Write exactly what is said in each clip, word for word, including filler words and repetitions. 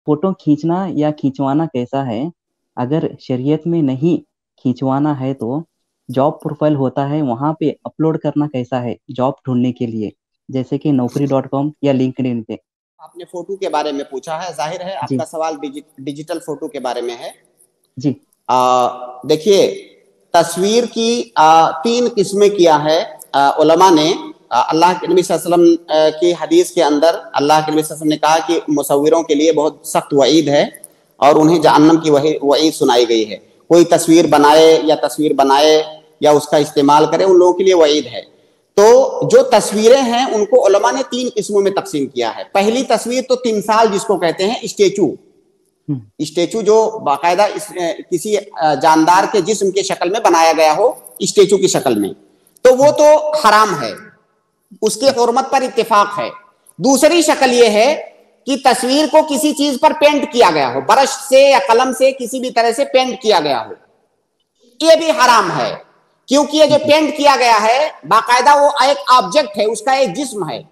Photo खींचना या खिंचवाना कैसा है? अगर शरीयत में नहीं खिंचवाना है तो जॉब प्रोफाइल होता है, वहाँ पे अपलोड करना कैसा है जॉब ढूंढने के लिए, जैसे कि नौकरी डॉट कॉम या लिंक्डइन पे। आपने फोटो के बारे में पूछा है, जाहिर है जी आपका सवाल डिजि, डिजिटल फोटो के बारे में है। जी आ, देखिए, तस्वीर की आ, तीन किस्में किया है आ, उलमा ने। आ, अल्लाह के नबी सल्लल्लाहु अलैहि वसल्लम की हदीस के अंदर अल्लाह के नबी सल्लल्लाहु अलैहि वसल्लम ने कहा कि मुसव्विरों के लिए बहुत सख्त वईद है और उन्हें जहन्नम की वही वईद सुनाई गई है। कोई तस्वीर बनाए या तस्वीर बनाए या उसका इस्तेमाल करे, उन लोगों के लिए वईद है। तो जो तस्वीरें हैं उनको उलमा ने तीन किस्मों में तकसीम किया है। पहली तस्वीर तो तिमसाल जिसको कहते हैं, स्टेचू, स्टेचू जो बाकायदा इस, किसी जानदार के जिस्म के शक्ल में बनाया गया हो, स्टेचू की शक्ल में, तो वो तो हराम है, उसकी हुर्मत पर इत्तेफाक है। दूसरी शक्ल ये है कि तस्वीर को किसी चीज पर पेंट किया गया हो, ब्रश से या कलम से किसी भी तरह से पेंट किया गया हो, ये भी हराम है। क्योंकि ये जो पेंट किया गया है बाकायदा वो एक ऑब्जेक्ट है, उसका एक जिस्म है,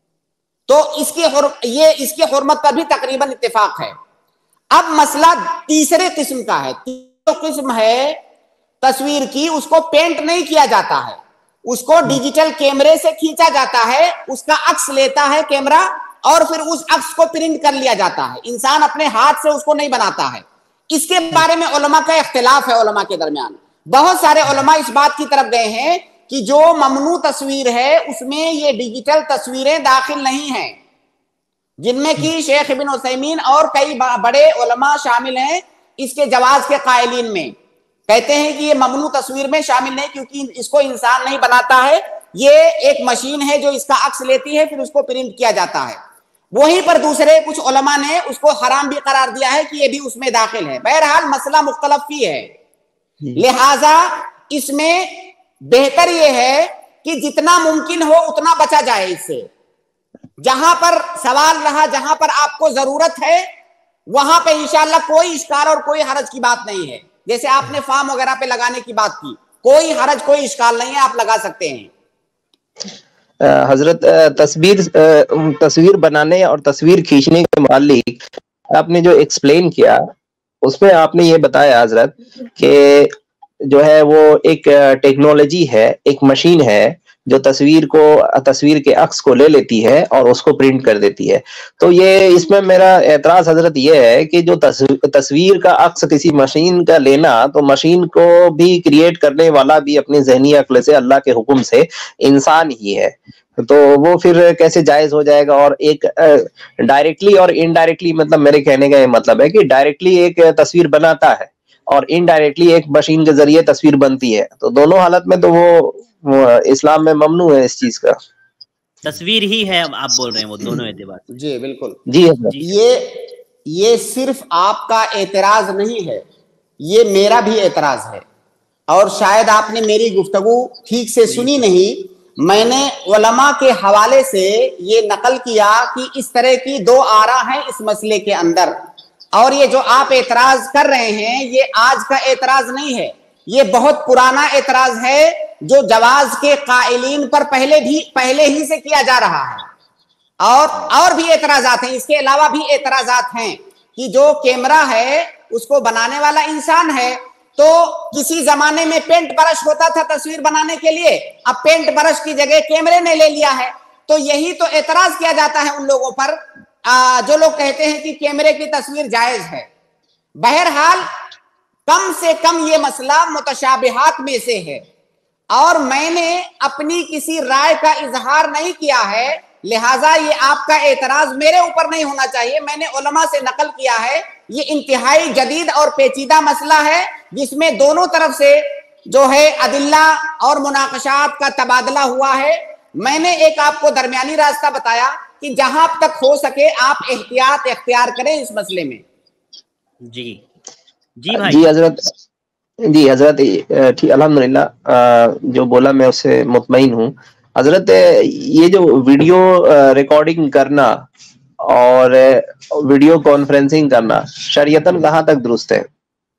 तो इसकी ये इसकी हुर्मत पर भी तकरीबन इत्तेफाक है। अब मसला तीसरे किस्म का है। तीसरी किस्म है तस्वीर की, उसको पेंट नहीं किया जाता है, उसको डिजिटल कैमरे से खींचा जाता है, उसका अक्स लेता है कैमरा और फिर उस अक्स को प्रिंट कर लिया जाता है। इंसान अपने हाथ से उसको नहीं बनाता है। इसके बारे में उलमा का इख्तिलाफ है उलमा के दरमियान। बहुत सारे उलमा इस बात की तरफ गए हैं कि जो ममनू तस्वीर है उसमें ये डिजिटल तस्वीरें दाखिल नहीं हैं, जिनमें कि शेख इब्न उसैमीन और कई बड़े उलमा शामिल हैं इसके जवाज के कायलीन में। कहते हैं कि ये ममनू तस्वीर में शामिल नहीं, क्योंकि इसको इंसान नहीं बनाता है, ये एक मशीन है जो इसका अक्स लेती है फिर उसको प्रिंट किया जाता है। वहीं पर दूसरे कुछ उलमा ने उसको हराम भी करार दिया है कि ये भी उसमें दाखिल है। बहरहाल मसला मुख्तलफ ही है, लिहाजा इसमें बेहतर यह है कि जितना मुमकिन हो उतना बचा जाए इससे। जहां पर सवाल रहा, जहां पर आपको जरूरत है, वहां पे इंशाअल्लाह कोई इश्काल और कोई हरज की बात नहीं है। जैसे आपने फार्म वगैरह पे लगाने की बात की, कोई हरज कोई इश्काल नहीं है, आप लगा सकते हैं। हजरत, तस्वीर तस्वीर बनाने और तस्वीर खींचने के मुतालिक आपने जो एक्सप्लेन किया उसमें आपने ये बताया हजरत कि जो है वो एक टेक्नोलॉजी है, एक मशीन है जो तस्वीर को तस्वीर के अक्स को ले लेती है और उसको प्रिंट कर देती है। तो ये इसमें मेरा एतराज हजरत ये है कि जो तस्वीर का अक्स किसी मशीन का लेना, तो मशीन को भी क्रिएट करने वाला भी अपनी ज़हनी अक्ल से अल्लाह के हुक्म से इंसान ही है, तो वो फिर कैसे जायज हो जाएगा? और एक डायरेक्टली और इनडायरेक्टली, मतलब मेरे कहने का ये मतलब है कि डायरेक्टली एक तस्वीर बनाता है और इनडायरेक्टली एक मशीन के जरिए तस्वीर बनती है, तो दोनों हालत में तो वो, वो इस्लाम में ममनू है इस चीज का। तस्वीर ही है आप बोल रहे हैं, वो दोनों एतबार। जी बिल्कुल जी, जी ये ये सिर्फ आपका एतराज नहीं है, ये मेरा भी एतराज है। और शायद आपने मेरी गुफ्तगू ठीक से सुनी नहीं। मैंने उलमा के हवाले से ये नकल किया कि इस तरह की दो आरा हैं इस मसले के अंदर, और ये जो आप एतराज कर रहे हैं ये आज का एतराज नहीं है, ये बहुत पुराना एतराज है जो जवाज के कायलीन पर पहले भी पहले ही से किया जा रहा है। और और भी एतराजात हैं, इसके अलावा भी एतराजात हैं कि जो कैमरा है उसको बनाने वाला इंसान है, तो किसी जमाने में पेंट ब्रश होता था तस्वीर बनाने के लिए, अब पेंट ब्रश की जगह कैमरे ने ले लिया है। तो यही तो एतराज किया जाता है उन लोगों पर आ, जो लोग कहते हैं कि कैमरे की तस्वीर जायज है। बहरहाल कम से कम ये मसला मुतशाबिहात में से है, और मैंने अपनी किसी राय का इजहार नहीं किया है, लिहाजा ये आपका एतराज मेरे ऊपर नहीं होना चाहिए। मैंने उलमा से नकल किया है, ये इंतहाई जदीद और पेचीदा मसला है जिसमें दोनों तरफ से जो है अदिल्ला और मुनाकशात का तबादला हुआ है। मैंने एक आपको दरमियानी रास्ता बताया कि जहां तक हो सके आप एहतियात इख्तियार करें इस मसले में। जी जी भाई। जी हजरत, जी हजरत, ठीक, अल्हम्दुलिल्लाह जो बोला मैं उससे मुतमईन हूँ। हजरत, ये जो वीडियो रिकॉर्डिंग करना और वीडियो कॉन्फ्रेंसिंग करना शरीयतन कहाँ तक दुरुस्त है?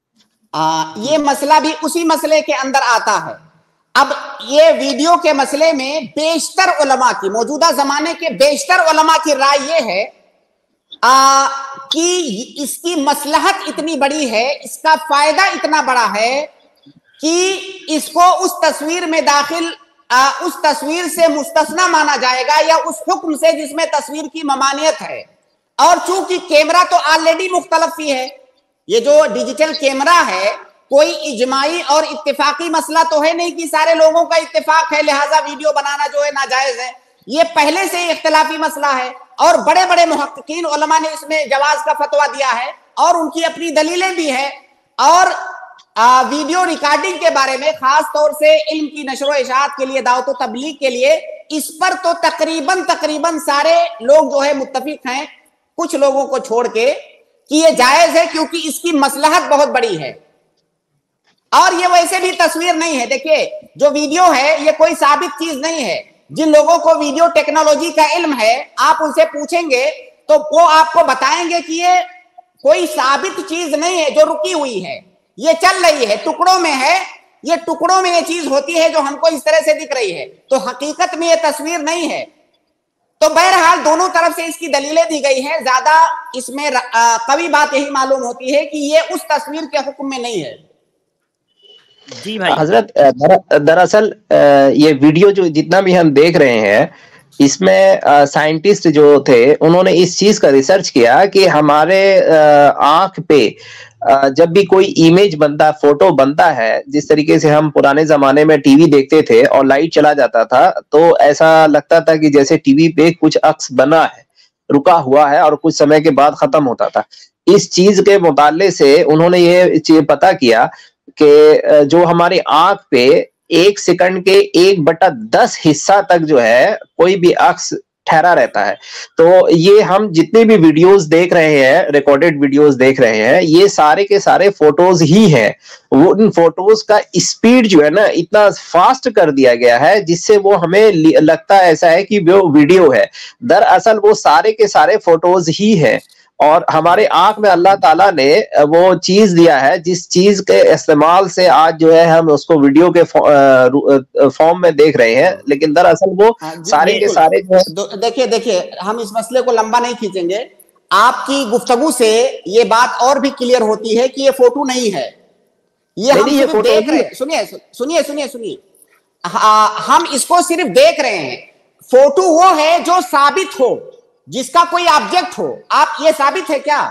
आ, ये मसला भी उसी मसले के अंदर आता है। अब ये वीडियो के मसले में बेशतर उलमा की, मौजूदा जमाने के बेशतर उलमा की राय ये है, آ, کہ اس کی مصلحت اتنی بڑی ہے, اس کا فائدہ اتنا بڑا ہے کہ اس کو اس تصویر میں داخل آ, اس تصویر سے مستثنا مانا جائے گا, یا اس حکم سے جس میں تصویر کی ممانعت ہے. اور چونکہ کیمرہ تو آلریڈی مختلف ہی ہے, یہ جو ڈیجیٹل کیمرہ ہے کوئی اجماعی اور اتفاقی مسئلہ تو ہے نہیں کہ سارے لوگوں کا اتفاق ہے لہٰذا ویڈیو بنانا جو ہے ناجائز ہے. یہ پہلے سے اختلافی مسئلہ ہے, اور بڑے بڑے محققین علماء نے اس میں جواز کا فتویٰ دیا ہے, اور ان کی اپنی دلیلیں بھی ہیں. اور ویڈیو ریکارڈنگ کے بارے میں خاص طور سے علم کی نشر و اشاعت کے لیے, دعوت و تبلیغ کے لیے, اس پر تو تقریباً تقریباً سارے لوگ جو ہے متفق ہیں, کچھ لوگوں کو چھوڑ کے, کہ یہ جائز ہے کیونکہ اس کی مصلحت بہت بڑی ہے. اور یہ ویسے بھی تصویر نہیں ہے. دیکھیے جو ویڈیو ہے یہ کوئی ثابت چیز نہیں ہے. جن لوگوں کو ویڈیو ٹیکنالوجی کا علم ہے آپ ان سے پوچھیں گے تو وہ آپ کو بتائیں گے کہ یہ کوئی ثابت چیز نہیں ہے جو رکی ہوئی ہے, یہ چل رہی ہے, ٹکڑوں میں ہے, یہ ٹکڑوں میں یہ چیز ہوتی ہے جو ہم کو اس طرح سے دکھ رہی ہے, تو حقیقت میں یہ تصویر نہیں ہے. تو بہرحال دونوں طرف سے اس کی دلیلیں دی گئی ہیں. زیادہ اس میں قوی بات یہی معلوم ہوتی ہے کہ یہ اس تصویر کے حکم میں نہیں ہے. جی بھائی حضرت, دراصل یہ ویڈیو جو جتنا بھی ہم دیکھ رہے ہیں اس میں سائنٹسٹ جو تھے انہوں نے اس چیز کا ریسرچ کیا کہ ہمارے آنکھ پہ جب بھی کوئی امیج بنتا, فوٹو بنتا ہے, جس طریقے سے ہم پرانے زمانے میں ٹی وی دیکھتے تھے اور لائٹ چلا جاتا تھا تو ایسا لگتا تھا کہ جیسے ٹی وی پہ کچھ عکس بنا ہے, رکا ہوا ہے اور کچھ سمے کے بعد ختم ہوتا تھا. اس چیز کے مطالعے سے انہوں نے یہ پتا کیا کہ جو ہماری آنکھ پہ ایک سیکنڈ کے ایک بٹا دس حصہ تک جو ہے کوئی بھی عکس ٹھہرا رہتا ہے. تو یہ ہم جتنے بھی ویڈیوز دیکھ رہے ہیں, ریکارڈڈ ویڈیوز دیکھ رہے ہیں, یہ سارے کے سارے فوٹوز ہی ہیں. وہ ان فوٹوز کا اسپیڈ جو ہے نا اتنا فاسٹ کر دیا گیا ہے جس سے وہ ہمیں لگتا ایسا ہے کہ وہ ویڈیو ہے, دراصل وہ سارے کے سارے فوٹوز ہی ہیں. اور ہمارے آنکھ میں اللہ تعالیٰ نے وہ چیز دیا ہے جس چیز کے استعمال سے آج جو ہے ہم اس کو ویڈیو کے فارم میں دیکھ رہے ہیں, لیکن دراصل وہ سارے کے سارے جو دیکھیے دیکھے ہم اس مسئلے کو لمبا نہیں کھینچیں گے. آپ کی گفتگو سے یہ بات اور بھی کلیئر ہوتی ہے کہ یہ فوٹو نہیں ہے, یہ ہم صرف دیکھ رہے ہیں. سنیے سنیے سنیے سنیے ہم اس کو صرف دیکھ رہے ہیں. فوٹو وہ ہے جو ثابت ہو, جس کا کوئی آبجیکٹ ہو. آپ یہ ثابت ہے کیا؟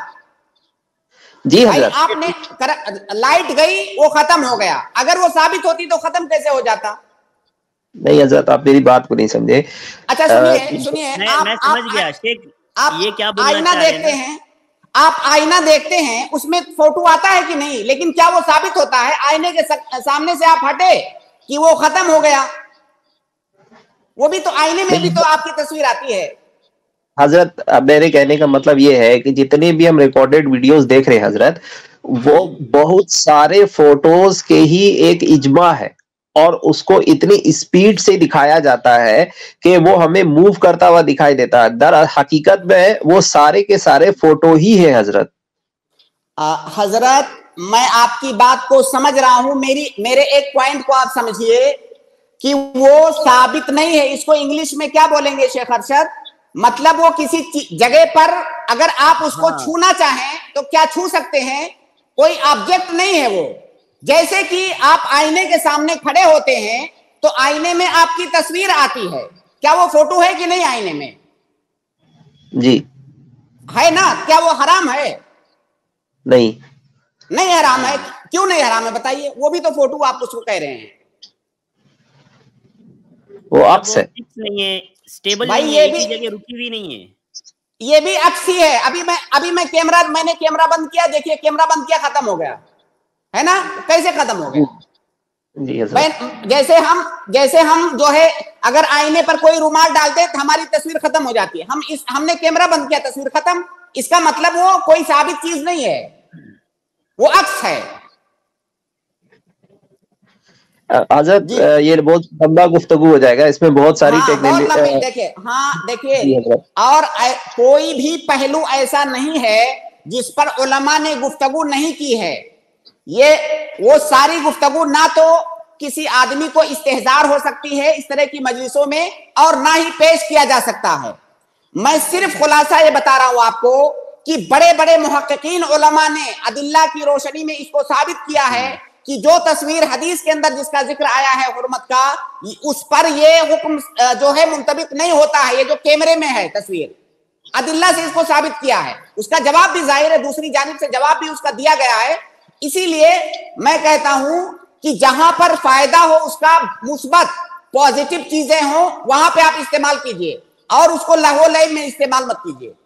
جی حضرت, آپ نے لائٹ گئی وہ ختم ہو گیا, اگر وہ ثابت ہوتی تو ختم کیسے ہو جاتا؟ نہیں حضرت آپ میری بات کو نہیں سمجھے. اچھا سنیے سنیے میں سمجھ گیا شیخ, آپ یہ کیا بولنا آئینہ دیکھتے ہیں, آپ آئینہ دیکھتے ہیں اس میں فوٹو آتا ہے کہ نہیں, لیکن کیا وہ ثابت ہوتا ہے آئینے کے سامنے سے آپ ہٹے کہ وہ ختم ہو گیا؟ وہ بھی تو آئینے میں بھی تو آپ کی تصویر آتی ہے. حضرت میرے کہنے کا مطلب یہ ہے کہ جتنے بھی ہم ریکارڈڈ ویڈیوز دیکھ رہے ہیں حضرت, وہ بہت سارے فوٹوز کے ہی ایک اجماع ہے, اور اس کو اتنی اسپیڈ سے دکھایا جاتا ہے کہ وہ ہمیں موو کرتا ہوا دکھائی دیتا ہے. در حقیقت میں وہ سارے کے سارے فوٹو ہی ہے حضرت. حضرت میں آپ کی بات کو سمجھ رہا ہوں, میری میرے ایک پوائنٹ کو آپ سمجھیے کہ وہ ثابت نہیں ہے. اس کو انگلش میں کیا بولیں گے شیخ ارشد؟ مطلب وہ کسی جگہ پر اگر آپ اس کو چھونا چاہیں تو کیا چھو سکتے ہیں, کوئی آبجیکٹ نہیں ہے وہ. جیسے کہ آپ آئینے کے سامنے کھڑے ہوتے ہیں تو آئینے میں آپ کی تصویر آتی ہے, کیا وہ فوٹو ہے کہ نہیں آئینے میں؟ جی ہے نا. کیا وہ حرام ہے؟ نہیں نہیں حرام ہے. کیوں نہیں حرام ہے بتائیے؟ وہ بھی تو فوٹو آپ اس کو کہہ رہے ہیں. وہ عکس ہے نہیں ہے, سٹیبل بھائی نہیں ہے, یہ ایک ہی بھی جگہ رکی ہوئی نہیں ہے. یہ بھی عکس ہی ہے. ابھی میں ابھی میں کیمرہ میں نے کیمرہ بند کیا, دیکھیے کیمرہ بند کیا ختم ہو گیا ہے نا. کیسے ختم ہو گیا؟ جی حضرت, جیسے ہم جیسے ہم جو ہے اگر آئینے پر کوئی رومال ڈالتے تو ہماری تصویر ختم ہو جاتی ہے. ہم اس ہم نے کیمرہ بند کیا, تصویر ختم. اس کا مطلب وہ کوئی ثابت چیز نہیں ہے, وہ عکس ہے. حضرت یہ بہت لمبا گفتگو ہو جائے گا, اس میں بہت ساری ٹیکنالوجی دیکھیں. ہاں دیکھیے, اور کوئی بھی پہلو ایسا نہیں ہے جس پر علماء نے گفتگو نہیں کی ہے. یہ وہ ساری گفتگو نہ تو کسی آدمی کو استحضار ہو سکتی ہے اس طرح کی مجلسوں میں, اور نہ ہی پیش کیا جا سکتا ہے. میں صرف خلاصہ یہ بتا رہا ہوں آپ کو کہ بڑے بڑے محققین علماء نے ادلہ کی روشنی میں اس کو ثابت کیا ہے کہ جو تصویر حدیث کے اندر جس کا ذکر آیا ہے حرمت کا، اس پر یہ حکم جو ہے منطبق نہیں ہوتا ہے، یہ جو کیمرے میں ہے تصویر، ادلہ سے اس کو ثابت کیا ہے۔ اس کا جواب بھی ظاہر ہے، دوسری جانب سے جواب بھی اس کا دیا گیا ہے۔ اسی لیے میں کہتا ہوں کہ جہاں پر فائدہ ہو اس کا مثبت پازیٹو چیزیں ہوں وہاں پہ آپ استعمال کیجئے، اور اس کو لہو لعب میں استعمال مت کیجئے۔